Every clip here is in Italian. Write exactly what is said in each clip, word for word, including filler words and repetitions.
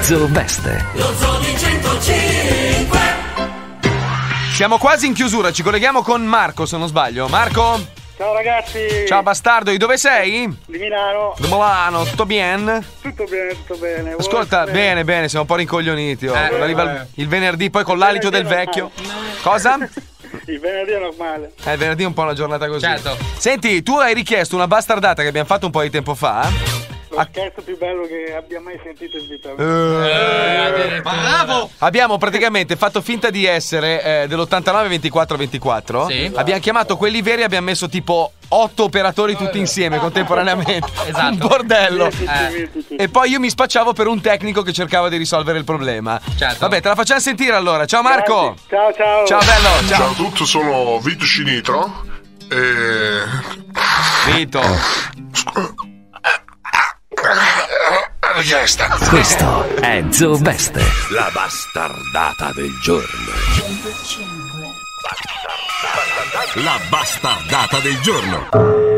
Zoo Veste. Lo Zoo di centocinque. Siamo quasi in chiusura, ci colleghiamo con Marco, se non sbaglio. Marco? Ciao ragazzi. Ciao bastardo, di dove sei? Di Milano. Di Milano, tutto bien? Tutto bene, tutto bene. Ascolta, Vuoi- bene, bene, siamo un po' rincoglioniti. Oh. Eh, Arriva il, eh. il venerdì, poi con l'alito del vecchio. Cosa? Il venerdì è normale. Eh, il venerdì è un po' una giornata così. Certo. Senti, tu hai richiesto una bastardata che abbiamo fatto un po' di tempo fa. Lo scherzo più bello che abbia mai sentito in vita. Eh, bravo! Abbiamo praticamente fatto finta di essere eh, dell'ottantanove ventiquattro ventiquattro. Sì. Abbiamo chiamato quelli veri e abbiamo messo tipo otto operatori tutti insieme contemporaneamente. Esatto. Un bordello. Eh. E poi io mi spacciavo per un tecnico che cercava di risolvere il problema. Certo. Vabbè, te la facciamo sentire allora. Ciao Marco. Ciao ciao. Ciao bello. Ciao Ciao. a tutti, sono Vito Cinitro e... Vito. Questo è Zoo Veste. La bastardata del giorno. La bastardata del giorno.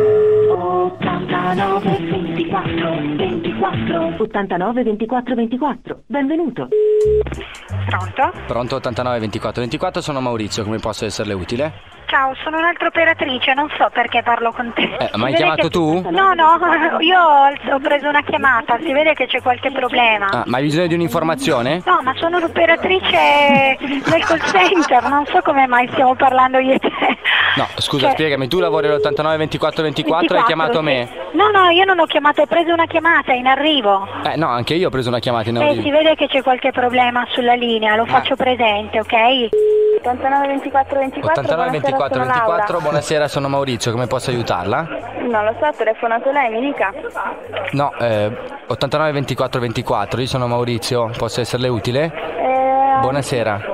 ottantanove ventiquattro ventiquattro ottantanove ventiquattro ventiquattro. Benvenuto. Pronto? Pronto, ottantanove ventiquattro ventiquattro, sono Maurizio, come posso esserle utile? Ciao, sono un'altra operatrice, non so perché parlo con te. Eh, ma hai Si vede chiamato che- tu? No, no, io ho ho preso una chiamata, si vede che c'è qualche problema. Ah, ma hai bisogno di un'informazione? No, ma sono l'operatrice del call center, non so come mai stiamo parlando io e te. No, scusa, Cioè- spiegami, tu lavori all'ottantanove ventiquattro ventiquattro e hai chiamato sì. me? No, no, io non ho chiamato, ho preso una chiamata in arrivo. Eh, no, anche io ho preso una chiamata in Eh, si arrivo. vede che c'è qualche problema sulla linea, lo faccio presente, ok? ottantanove ventiquattro ventiquattro, ottantanove ventiquattro ventiquattro, buonasera, sono Maurizio, come posso aiutarla? Non lo so, ha telefonato lei, mi dica. No, eh, ottantanove ventiquattro ventiquattro, io sono Maurizio, posso esserle utile? Eh, Buonasera.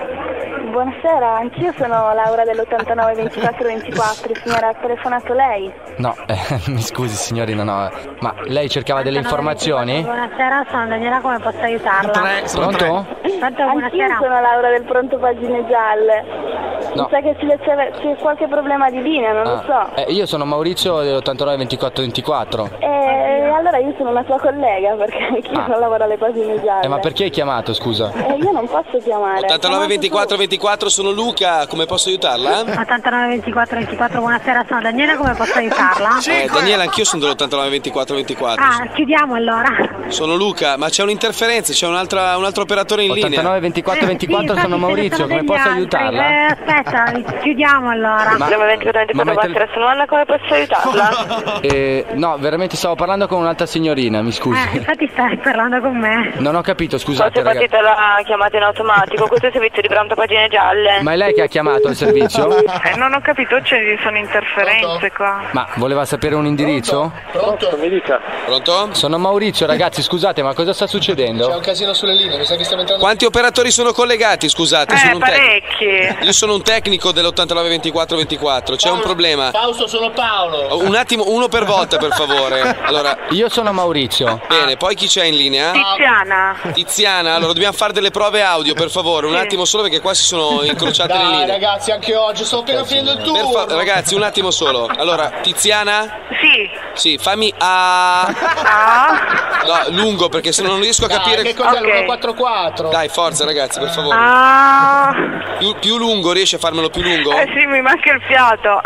Buonasera, anch'io sono Laura dell'ottantanove ventiquattro ventiquattro, signora, ha telefonato lei? No, eh, mi scusi signorina, no. Ma lei cercava delle informazioni? Buonasera, sono Daniela, come posso aiutarla? Pronto? Tanto Anch'io buonasera. sono Laura del pronto pagine gialle. No. Mi sa che c'è, c'è- c'è qualche problema di linea, non lo so. Ah, eh, io sono Maurizio dell'ottantanove ventiquattro ventiquattro. E allora io sono una sua collega perché anch'io Ah. non lavoro alle pagine gialle. Eh, ma perché hai chiamato, scusa? Eh, io non posso chiamare. ottantanove ventiquattro ventiquattro, sono Luca, come posso aiutarla? ottantanove ventiquattro ventiquattro, buonasera, sono Daniela, come posso aiutarla? Eh, Daniela, anch'io sono dell'ottantanove ventiquattro ventiquattro. Ah, chiudiamo allora. Sono Luca, ma c'è un'interferenza, c'è un'altra, un altro operatore in linea. ottantanove ventiquattro ventiquattro, Sì, infatti sono ce ne Maurizio, sono come degli posso altri. aiutarla? Eh, aspetta, chiudiamo allora. Ma- ventiquattro ventiquattro, ma mette- buonasera, sono Anna, come posso aiutarla? Eh, no, veramente stavo parlando con un'altra signorina, mi scusi. Eh, infatti stai parlando con me. Non ho capito, Forse scusate è ragazzi. partita la chiamata in automatico, questo è il servizio di pronto pagine gialle. Ma è lei che ha chiamato il servizio? Eh, non ho capito, ci sono interferenze qua. Ma voleva sapere un indirizzo? Pronto? Mi dica. Pronto? Sono Maurizio, ragazzi, scusate, ma cosa sta C'è succedendo? un casino sulle linee, mi sa che stiamo entrando... Quanti operatori sono collegati, scusate? Eh, sono un tec- parecchi. Io sono un tecnico dell'ottantanove ventiquattro ventiquattro, c'è un problema. Fausto, sono Paolo. Un attimo, uno per volta per favore. Allora, Io sono Maurizio. bene, poi chi c'è in linea? Tiziana. Tiziana, allora dobbiamo fare delle prove audio per favore, un attimo solo perché qua si sono incrociate le Dai linee. ragazzi, anche oggi sto appena finendo il Per turno. fa- ragazzi, un attimo solo. Allora, Tiziana? Sì. Sì, fammi a... Ah. No, lungo perché se no non riesco a Dai, capire... che cos'è Ok. l'uno quattro quattro? Dai, forza ragazzi, per favore. Ah. Più, più lungo, riesci a farmelo più lungo? Eh sì, mi manca il fiato.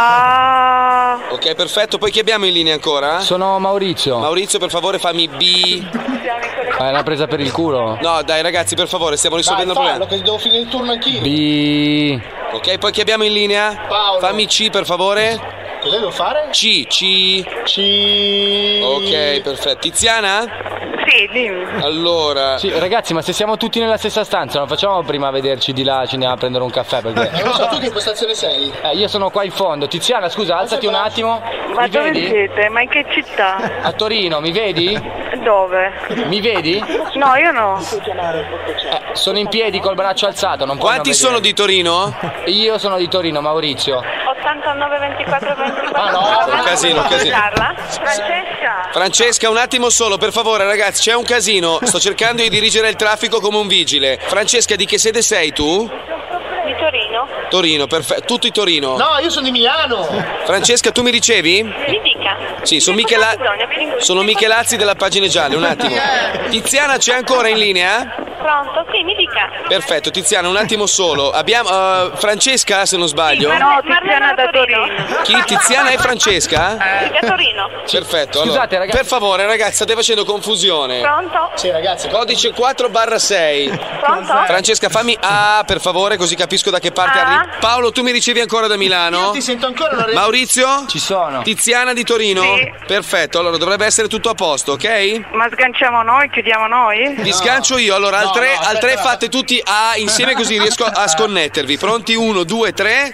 Ah. Ok, perfetto. Poi chi abbiamo in linea ancora? Sono Maurizio. Maurizio, per favore fammi B. Ma è una presa per il culo? No, dai ragazzi, per favore, stiamo Dai, risolvendo il fallo, problema. che devo finire il turno anch'io. B. Ok, poi chi abbiamo in linea? Paolo. Fammi C, per favore. Cosa devo fare? C, C. C. Ok, perfetto. Tiziana? Sì, dimmi. Allora... Sì, ragazzi, ma se siamo tutti nella stessa stanza, non facciamo prima vederci di là, ci andiamo a prendere un caffè perché... Non lo so, tu che postazione sei? Eh, io sono qua in fondo. Tiziana, scusa, alzati un attimo. Ma Mi dove vedi? siete? Ma in che città? A Torino, mi vedi? Dove? Mi vedi? No, io no. Eh, sono in piedi col braccio alzato, non puoi Quanti non sono di vedermi. Torino? Io sono di Torino, Maurizio. ottantanove ventiquattro ventiquattro. Ah, no, un casino, un casino. Francesca. Francesca, un attimo solo, per favore, ragazzi, c'è un casino. Sto cercando di dirigere il traffico come un vigile. Francesca, di che sede sei tu? Di Torino. Torino, perfetto. Tutti Torino. No, io sono di Milano. Francesca, tu mi ricevi? Mi dica. dica. Sì, sono Che Michela- cosa ha bisogno? Più- sono Michelazzi della Pagine Gialle, un attimo. Tiziana c'è ancora in linea? Pronto? Sì, mi dica. Perfetto, Tiziana, un attimo solo. Abbiamo uh, Francesca, se non sbaglio. No, Tiziana da Torino. Chi? Tiziana e Francesca? Sì, da Torino. Perfetto, allora. Scusate, ragazzi. Per favore, ragazzi, state facendo confusione. Pronto? Sì, ragazzi. Codice quattro barra sei. Pronto? Francesca, fammi A, per favore, così capisco da che parte A. arrivi. Paolo, tu mi ricevi ancora da Milano? Io ti sento ancora la re- Maurizio? Ci sono. Tiziana di Torino? Sì. Perfetto, allora dovrebbe essere tutto a posto, ok? Ma sganciamo noi, chiudiamo noi? Vi sgancio io, allora al No, tre no, aspetta, al tre aspetta. fate tutti A insieme così riesco a sconnettervi. Pronti? uno, due, tre.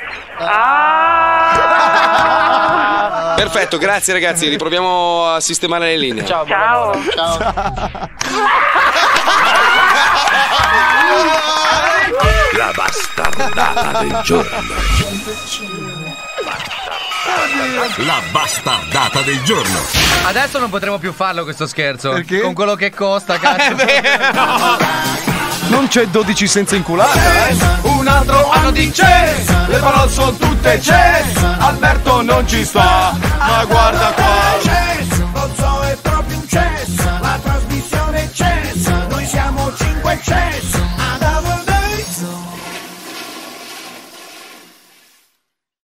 Ah! Perfetto, grazie ragazzi, riproviamo a sistemare le linee. Ciao. Ciao. La bastardata del giorno. La bastardata del giorno. Adesso non potremo più farlo questo scherzo. Perché? Con quello che costa, cazzo. Non c'è dodici senza inculata, eh? Un altro anno di chess, le parole sono tutte chess. Alberto non ci sta, ma guarda qua. Chess, lo zoo è proprio un chess, la trasmissione chess, noi siamo cinque chess.